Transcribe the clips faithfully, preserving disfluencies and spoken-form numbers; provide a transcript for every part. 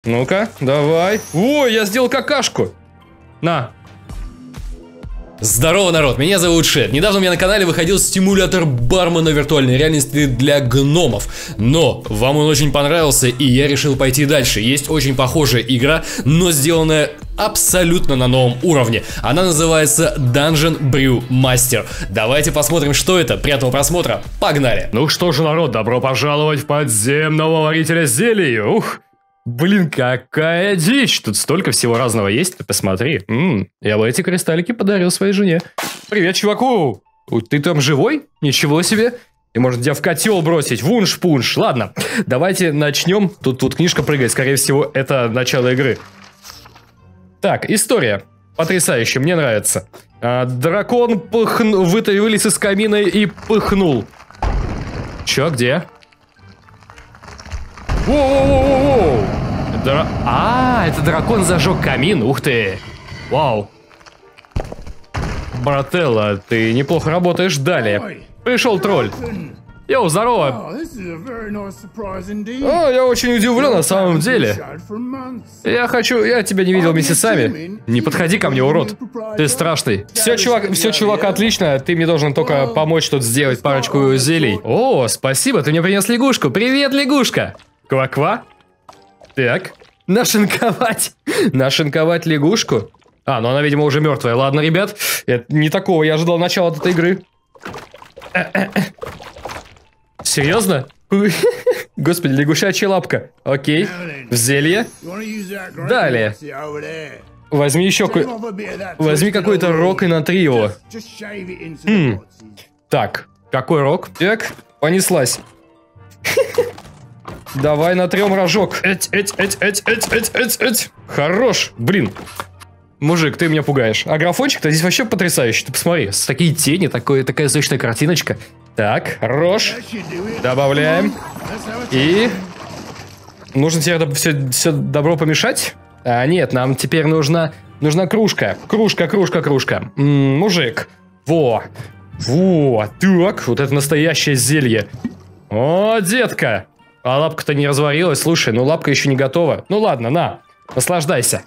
Ну-ка, давай. Ой, я сделал какашку. На. Здорово, народ, меня зовут Шет. Недавно у меня на канале выходил стимулятор бармена виртуальной реальности для гномов. Но вам он очень понравился, и я решил пойти дальше. Есть очень похожая игра, но сделанная абсолютно на новом уровне. Она называется Dungeon Brew Master. Давайте посмотрим, что это. Приятного просмотра. Погнали. Ну что же, народ, добро пожаловать в подземного варителя зелий. Ух. Блин, какая дичь! Тут столько всего разного есть, ты посмотри. М-м, я бы эти кристаллики подарил своей жене. Привет, чуваку! Ты там живой? Ничего себе! И может тебя в котел бросить, вунш-пунш. Ладно, давайте начнем. Тут, тут книжка прыгает, скорее всего, это начало игры. Так, история. Потрясающе, мне нравится. А, дракон пыхну... вылез из камина и пыхнул. Чё, где? Воу-воу-воу-воу! Дра... А, это дракон зажег камин, ух ты! Вау! Брателло, ты неплохо работаешь. Далее. Пришел тролль. Йоу, здорово! О, я очень удивлен на самом деле. Я хочу... Я тебя не видел месяцами. Не подходи ко мне, урод. Ты страшный. Все, чувак, все, чувак, отлично. Ты мне должен только помочь тут сделать парочку зелий. О, спасибо, ты мне принес лягушку. Привет, лягушка! Ква-ква. Так. Нашинковать. Нашинковать лягушку. А, ну она, видимо, уже мертвая. Ладно, ребят. Это не такого я ожидал начала от этой игры. Серьезно? Господи, лягушачья лапка. Окей. В зелье. Далее. Возьми еще какой... Возьми какой-то рог и натри его. Хм. Так. Какой рог? Так. Понеслась. Давай натрем рожок. Эть, эть, эть, эть, эть, эть, эть, эть. Хорош. Блин. Мужик, ты меня пугаешь. А графончик-то здесь вообще потрясающий. Ты посмотри. С такие тени, такое, такая сочная картиночка. Так, хорош. Добавляем. И... Нужно теперь все, все добро помешать? А, нет, нам теперь нужна... Нужна кружка. Кружка, кружка, кружка. М-м, мужик. Во. Во. Так, вот это настоящее зелье. О, детка. А лапка-то не разварилась. Слушай, ну лапка еще не готова. Ну ладно, на, наслаждайся.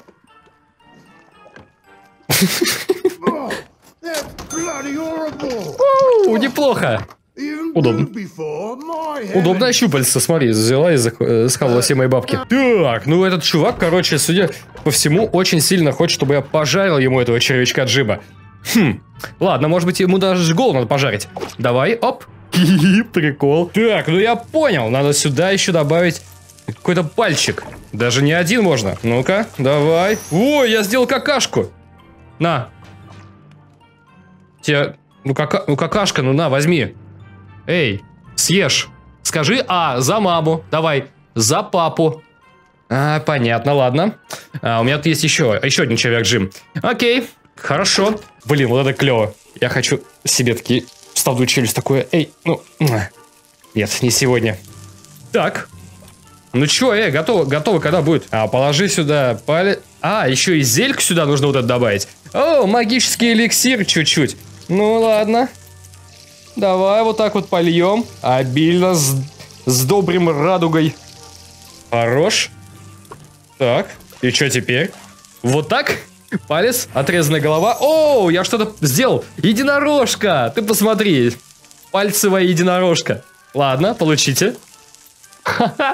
Оу, неплохо. Удобно. Удобная щупальца, смотри, взяла и схавала все мои бабки. Так, ну этот чувак, короче, судя по всему, очень сильно хочет, чтобы я пожарил ему этого червячка Джиба. Хм, ладно, может быть, ему даже голову надо пожарить. Давай, оп. Прикол. Так, ну я понял. Надо сюда еще добавить какой-то пальчик. Даже не один можно. Ну-ка, давай. Ой, я сделал какашку. На. Тебе... Ну, кака... ну какашка, ну на, возьми. Эй, съешь. Скажи А за маму. Давай, за папу. А, понятно, ладно. А, у меня тут есть еще, еще один червяк Джим. Окей, хорошо. Блин, вот это клево. Я хочу себе такие... Вставную челюсть такое. Эй, ну... Нет, не сегодня. Так. Ну чё, эй, готово, готово, когда будет? А, положи сюда палец... А, еще и зельку сюда нужно вот это добавить. О, магический эликсир чуть-чуть. Ну ладно. Давай вот так вот польем. Обильно, с, с добрым радугой. Хорош. Так, и что теперь? Вот так? Палец, отрезанная голова. О, я что-то сделал. Единорожка. Ты посмотри. Пальцевая единорожка. Ладно, получите. Ха-ха.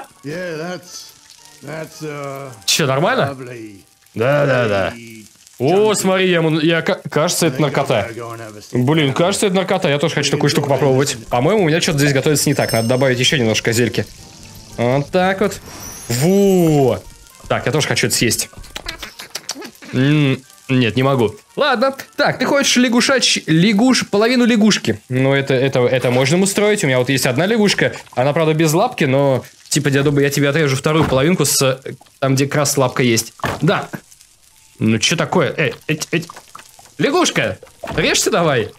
Че, нормально? Да-да-да. О, смотри, я ему... Я, кажется, это наркота. Блин, кажется, это наркота. Я тоже хочу такую штуку попробовать. По-моему, у меня что-то здесь готовится не так. Надо добавить еще немножко зельки. Вот так вот. Во. Так, я тоже хочу это съесть. М-м, нет, не могу. Ладно. Так, ты хочешь лягушач... Лягуш... Половину лягушки. Ну, это, это, это можно устроить. У меня вот есть одна лягушка. Она, правда, без лапки, но... Типа, я думаю, я тебе отрежу вторую половинку с... Там, где как раз лапка есть. Да. Ну, что такое? Эй, эй, эй. Лягушка! Режься давай.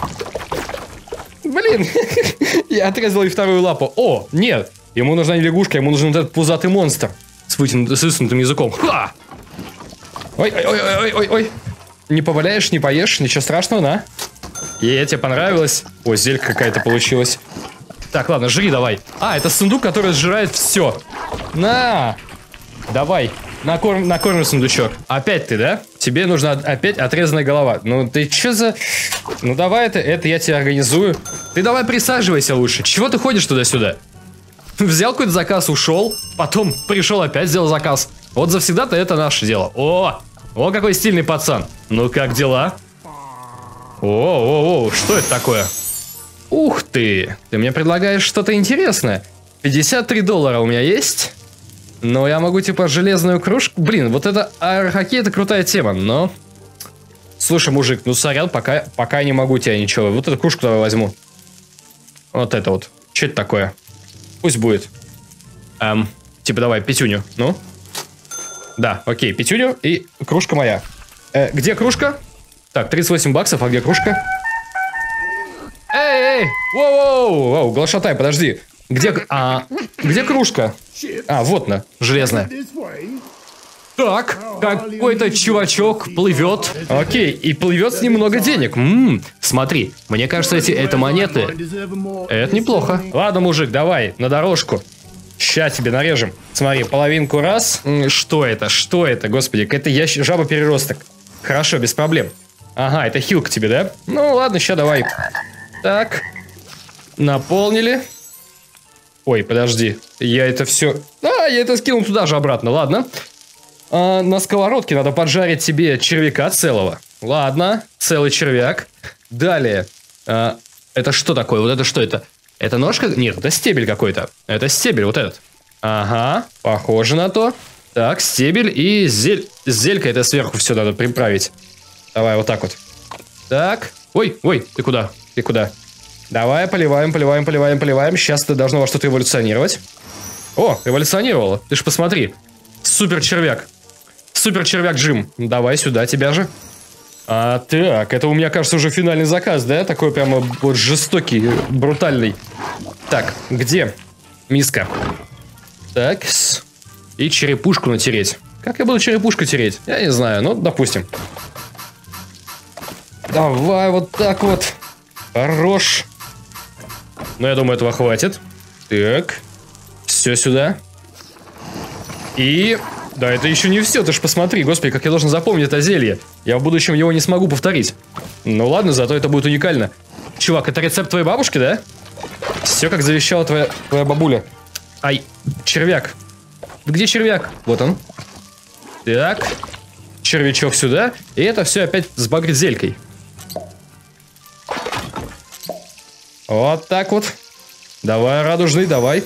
Блин. Я отрезал ей вторую лапу. О, нет. Ему нужна не лягушка, ему нужен этот пузатый монстр. С вытянутым, с высунутым языком. Ха! Ой-ой-ой-ой-ой-ой. Не поваляешь, не поешь, ничего страшного, на. Ей тебе понравилось. О, зелька какая-то получилась. Так, ладно, жри давай. А, это сундук, который сжирает все. На! Давай, накорм, накормим сундучок. Опять ты, да? Тебе нужна опять отрезанная голова. Ну ты что за... Ну давай это, это я тебе организую. Ты давай присаживайся лучше. Чего ты ходишь туда-сюда? Взял какой-то заказ, ушел. Потом пришел, опять сделал заказ. Вот завсегда-то это наше дело. О, о, какой стильный пацан. Ну как дела? О, о, о, что это такое? Ух ты, ты мне предлагаешь что-то интересное. пятьдесят три доллара у меня есть. Но я могу, типа, железную кружку... Блин, вот это аэрохоккей, это крутая тема, но... Слушай, мужик, ну сорян, пока, пока я не могу тебя ничего. Вот эту кружку давай возьму. Вот это вот. Что это такое? Пусть будет. Эм, типа, давай, пятюню. Ну? Да, окей, пятюню и кружка моя. Э, где кружка? Так, тридцать восемь баксов, а где кружка? Эй, эй! Воу-воу! Глашатай, подожди. Где, а, где кружка? А, вот она, железная. Так, какой-то чувачок плывет. Окей, и плывет с ним много денег. М-м, смотри, мне кажется, эти это монеты. Это неплохо. Ладно, мужик, давай, на дорожку. Ща тебе нарежем. Смотри, половинку раз. М, что это? Что это? Господи, это ящ... жаба-переросток. Хорошо, без проблем. Ага, это хилка тебе, да? Ну, ладно, ща давай. Так, наполнили. Ой, подожди, я это все... А, я это скинул туда же обратно, ладно. А, на сковородке надо поджарить себе червяка целого. Ладно, целый червяк. Далее, а, это что такое? Вот это что это? Это ножка? Нет, это стебель какой-то. Это стебель, вот этот. Ага, похоже на то. Так, стебель и зель... зелька это сверху все надо приправить. Давай, вот так вот. Так, ой, ой, ты куда? Ты куда? Давай, поливаем, поливаем, поливаем, поливаем. Сейчас это должно во что-то эволюционировать. О, эволюционировало. Ты ж посмотри. Супер червяк. Супер червяк Джим. Давай сюда тебя же. А, так, это у меня, кажется, уже финальный заказ, да? Такой прямо вот жестокий, брутальный. Так, где миска? Так, и черепушку натереть. Как я буду черепушку тереть? Я не знаю, ну, допустим. Давай вот так вот. Хорош. Ну, я думаю, этого хватит. Так. Все сюда. И... Да, это еще не все, ты ж посмотри, господи, как я должен запомнить это зелье. Я в будущем его не смогу повторить. Ну ладно, зато это будет уникально. Чувак, это рецепт твоей бабушки, да? Все, как завещала твоя, твоя бабуля. Ай, червяк. Где червяк? Вот он. Так. Червячок сюда. И это все опять сбагрить зелькой. Вот так вот. Давай, радужный, давай.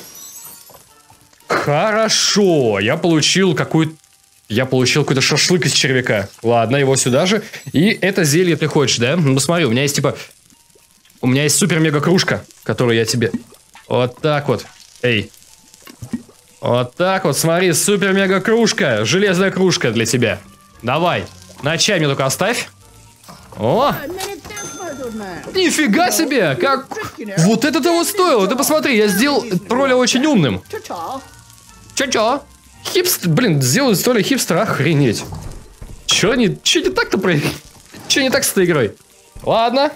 Хорошо. Я получил какую-то... Я получил какой-то шашлык из червяка. Ладно, его сюда же. И это зелье ты хочешь, да? Ну, посмотри, у меня есть типа... У меня есть супер-мега-кружка, которую я тебе... Вот так вот. Эй. Вот так вот, смотри, супер-мега-кружка. Железная кружка для тебя. Давай. На чай мне только оставь. О! Нифига себе! Как... Вот это того стоило! Ты посмотри, я сделал тролля очень умным. Чё-чё? Хипстер... Блин, сделать тролля хипстера, охренеть. Чё не... Чё не так-то про... Чё не так с этой игрой? Ладно.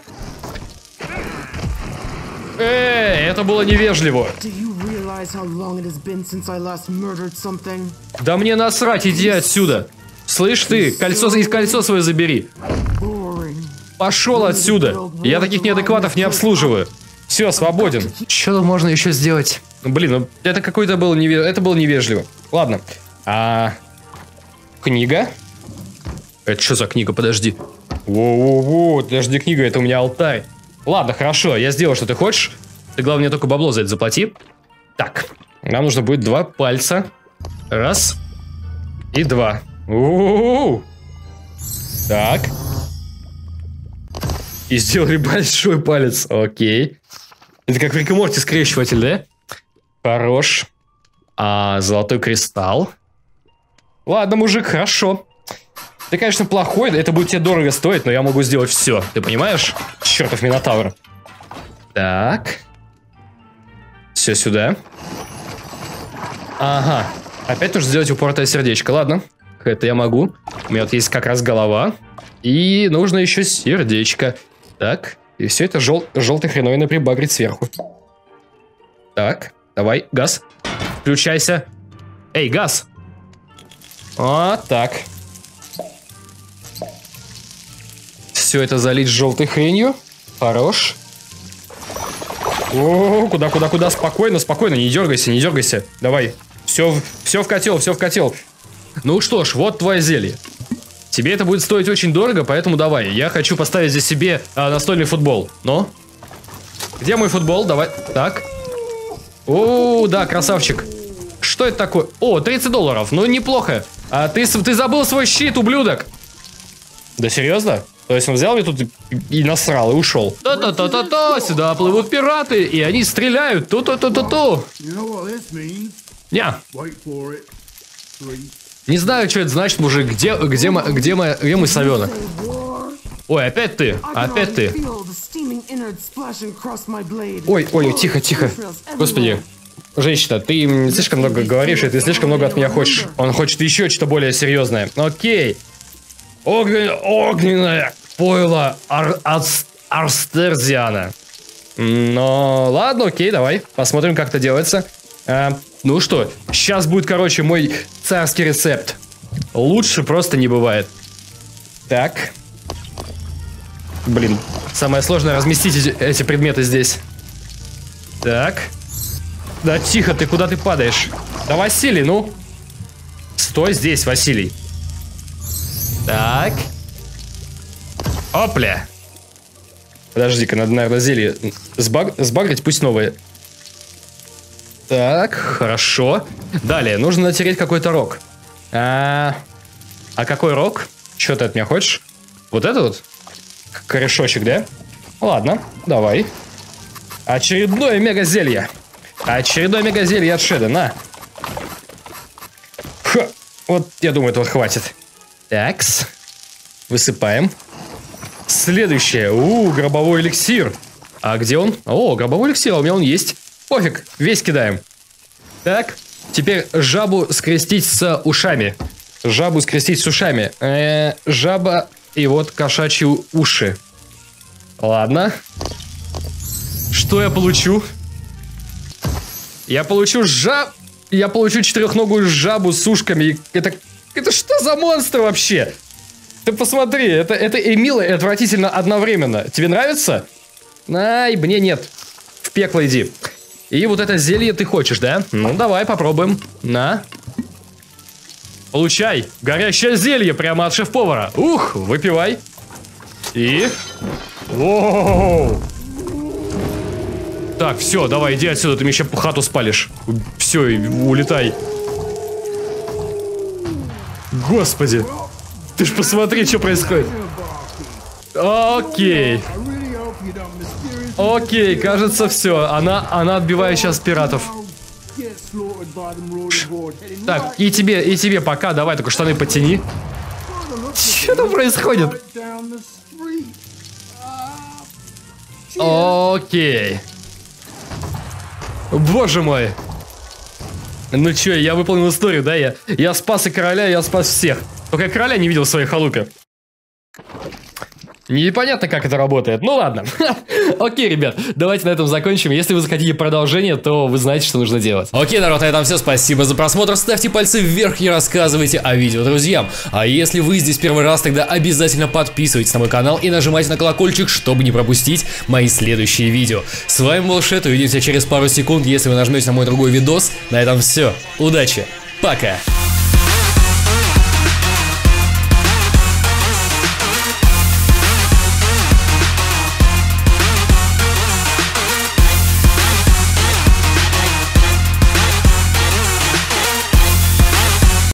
Эй, это было невежливо. Да мне насрать, иди отсюда. Слышь ты, кольцо из кольцо свое забери. Пошел отсюда. Я таких неадекватов не обслуживаю. Все, свободен. Что можно еще сделать? Блин, ну это какой-то был невежливо. Это было невежливо. Ладно. А... Книга? Это что за книга? Подожди. Воу-воу-воу, подожди, книга, это у меня алтарь. Ладно, хорошо, я сделал, что ты хочешь. Ты, главное, мне только бабло за это заплати. Так, нам нужно будет два пальца. Раз. И два. У-у-у-у. Так. И сделали большой палец. Окей. Это как в Рик и Морти скрещиватель, да? Хорош. А, золотой кристалл. Ладно, мужик, хорошо. Ты, конечно, плохой, это будет тебе дорого стоить, но я могу сделать все. Ты понимаешь? Чертов Минотавр. Так. Все сюда. Ага. Опять нужно сделать упоротое сердечко. Ладно. Это я могу. У меня вот есть как раз голова. И нужно еще сердечко. Так. И все это жел желтой хреновиной прибагрить сверху. Так. Давай, газ. Включайся. Эй, газ. Вот так. Все это залить желтой хренью. Хорош. О, куда, куда, куда? Спокойно, спокойно, не дергайся, не дергайся. Давай. Все, все в котел, все в котел. Ну что ж, вот твое зелье. Тебе это будет стоить очень дорого, поэтому давай. Я хочу поставить здесь себе а, настольный футбол. Ну? Где мой футбол? Давай. Так. О, да, красавчик. Что это такое? О, тридцать долларов. Ну, неплохо. А ты, ты забыл свой щит, ублюдок. Да серьезно? То есть он взял мне тут и насрал, и ушел. Та-та-та-та-та, сюда плывут пираты, и они стреляют. Ту-ту-ту-ту-ту. Не. Не знаю, что это значит, мужик. Где, где, где, где, мой, где мой совенок? Ой, опять ты, опять ты. Ой, ой, тихо, тихо. Господи. Женщина, ты слишком много говоришь, и ты слишком много от меня хочешь. Он хочет еще что-то более серьезное. Окей. Огнен... Огненное пойло ар... Ар... Арстерзиана. Но ладно, окей, давай. Посмотрим, как это делается. А, ну что, сейчас будет, короче, мой царский рецепт. Лучше просто не бывает. Так. Блин, самое сложное разместить эти, эти предметы здесь. Так. Да тихо, ты куда ты падаешь? Да, Василий, ну. Стой здесь, Василий. Так. Опля. Подожди-ка, надо, наверное, зелье сбаг... сбагрить, пусть новые. Так, хорошо. Далее, нужно натереть какой-то рог. А, а какой рог? Что ты от меня хочешь? Вот это вот? Корешочек, да? Ладно, давай. Очередное мега-зелье. Очередное мега-зелье от Шеда, на. Ха, вот, я думаю, этого хватит. Такс. Высыпаем. Следующее. У, гробовой эликсир. А где он? О, гробовой эликсир, у меня он есть. Пофиг, весь кидаем. Так, теперь жабу скрестить с ушами. Жабу скрестить с ушами. Э-э, жаба и вот кошачьи уши. Ладно. Что я получу? Я получу жаб... Я получу четырехногую жабу с ушками. Это... Это что за монстр вообще? Ты посмотри, это, это и мило, и отвратительно одновременно. Тебе нравится? Ай, мне нет. В пекло иди. И вот это зелье ты хочешь, да? Ну, давай попробуем. На. Получай. Горящее зелье прямо от шеф-повара. Ух, выпивай. И... Воу. Так, все, давай, иди отсюда, ты мне еще хату спалишь. Все, улетай. Господи. Ты ж посмотри, что происходит. Окей. Окей, кажется, все. Она, она отбивает сейчас пиратов. Так, и тебе, и тебе пока. Давай, только штаны подтяни. Что там происходит? Окей. Боже мой. Ну чё, я выполнил историю, да? Я, я спас и короля, я спас всех. Только я короля не видел в своей халупе. Непонятно, как это работает. Ну ладно. Окей, ребят, давайте на этом закончим. Если вы захотите продолжение, то вы знаете, что нужно делать. Окей, народ, на этом все. Спасибо за просмотр. Ставьте пальцы вверх и рассказывайте о видео друзьям. А если вы здесь первый раз, тогда обязательно подписывайтесь на мой канал и нажимайте на колокольчик, чтобы не пропустить мои следующие видео. С вами был Шед, увидимся через пару секунд, если вы нажмете на мой другой видос. На этом все. Удачи. Пока.